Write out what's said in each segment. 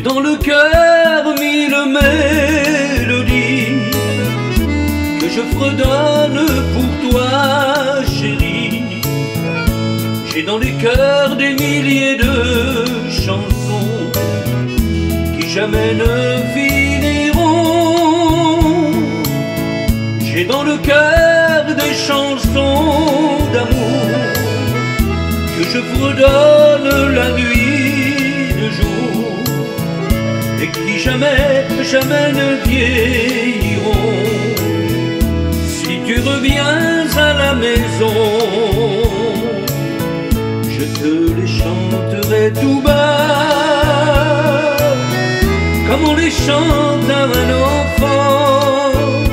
dans le cœur mille mélodies que je fredonne pour toi, chérie. J'ai dans les cœurs des milliers de chansons qui jamais ne finiront. J'ai dans le cœur des chansons d'amour que je fredonne la nuit, le jour, et qui jamais, jamais ne vieilliront. Si tu reviens à la maison, je te les chanterai tout bas, comme on les chante à un enfant.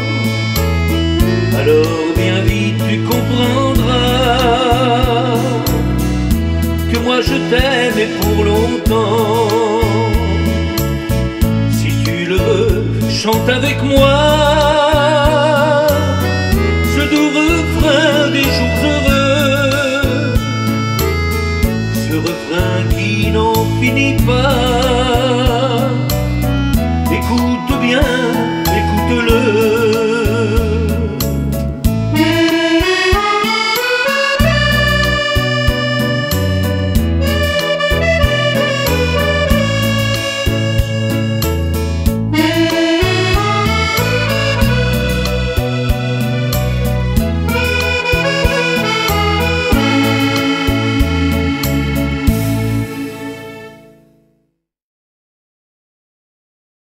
Alors bien vite tu comprendras que moi je t'aime et pour longtemps. Si tu le veux, chante avec moi